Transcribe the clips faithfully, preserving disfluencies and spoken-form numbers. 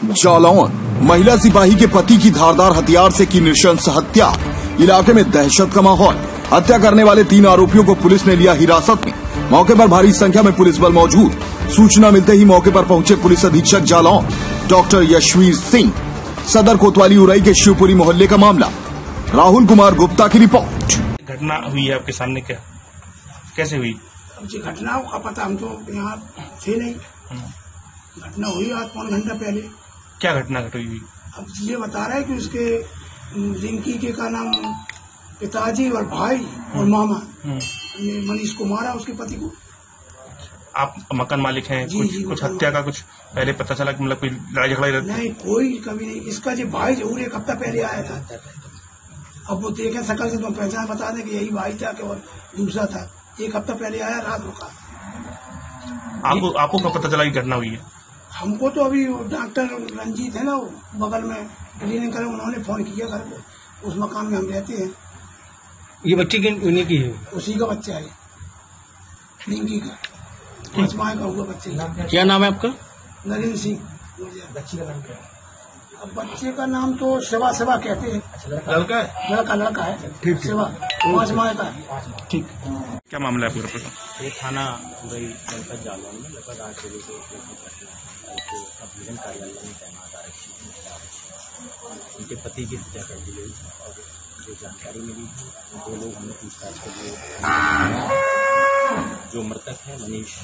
जालौन, महिला सिपाही के पति की धारदार हथियार से की नृशंस हत्या। इलाके में दहशत का माहौल। हत्या करने वाले तीन आरोपियों को पुलिस ने लिया हिरासत में। मौके पर भारी संख्या में पुलिस बल मौजूद। सूचना मिलते ही मौके पर पहुंचे पुलिस अधीक्षक जालौन डॉक्टर यशवीर सिंह। सदर कोतवाली उरई के शिवपुरी मोहल्ले का मामला। राहुल कुमार गुप्ता की रिपोर्ट। घटना हुई है आपके सामने, क्या कैसे हुई? अब जी घटनाओं का पता, हम तो यहाँ थे नहीं। घटना हुई आज पौन घंटा पहले। क्या घटना घट हुई? अब ये बता रहा है कि उसके रिंकी के का नाम पिताजी और भाई और मामा ने मनीष को मारा, उसके पति को। आप मकान मालिक हैं? जी, कुछ, जी, कुछ हत्या का कुछ पहले पता चला कि मतलब कोई लड़ाई झगड़ा रहता? नहीं, कोई कभी नहीं। इसका जो भाई जरूर एक हफ्ता पहले आया था। अब वो देखे शकल से तो पहचान बता दें कि यही भाई था कि और दूसरा था। एक हफ्ता पहले आया, रात रुका। आपको आपको कब पता चला कि घटना हुई है? हमको तो अभी डॉक्टर रंजीत है ना, वो बगल में क्लीनिक करे, उन्होंने फोन किया घर पे। उस मकान में हम रहते हैं। ये बच्चे की उन्हीं की है? उसी का बच्चा है, रिंकी का, पांच माह का हुआ बच्चे। क्या नाम है आपका? नरेंद्र सिंह। बच्चे का नाम क्या है? अब बच्चे का नाम तो सेवा सेवा कहते हैं। लड़का है? लड़का लड़का है। ठीक, सेवा पांच माह का है। ठीक। क्या मामला है पूरा पता? ये थाना उरई जनपद जालौन में लगभग आठ बजे से अभियोजन कार्यालय में तैनात आरक्षी उनके पति की हत्या कर दी गई और जो जानकारी मिली दो लोग हमने पूछताछ कर लिए। जो मृतक है मनीष,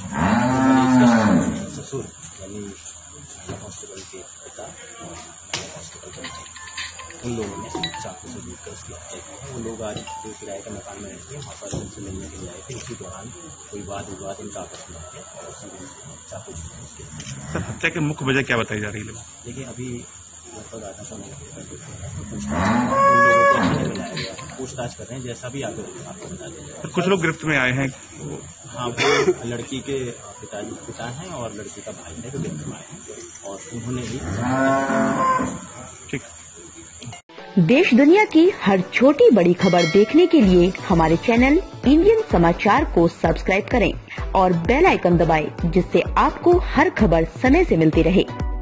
मनीष ससुर मनीष हॉस्पिटल के पिता हॉस्पिटल के उन लोगों ने चाकू से लूट कर उसकी हत्या की है। वो लोग आज जो किराए का मकान में रहते हैं वहाँ पर उनसे मिलने के लिए आए थे। उसी दौरान कोई वाद विवाद इनका आपस में है और उसी में चाकू से सर, हत्या की मुख्य वजह क्या बताई जा रही है? देखिए, अभी लगभग आधा पौने पूछताछ पूछताछ कर रहे हैं। जैसा भी आगे आपको बता देंगे। कुछ लोग गिरफ्त में आए हैं। हाँ, वो लड़की के पिताजी पिता हैं और लड़की का भाई है जो गिरफ्त में आए हैं और उन्होंने भी। ठीक। देश दुनिया की हर छोटी बड़ी खबर देखने के लिए हमारे चैनल इंडियन समाचार को सब्सक्राइब करें और बेल आइकन दबाएं, जिससे आपको हर खबर समय से मिलती रहे।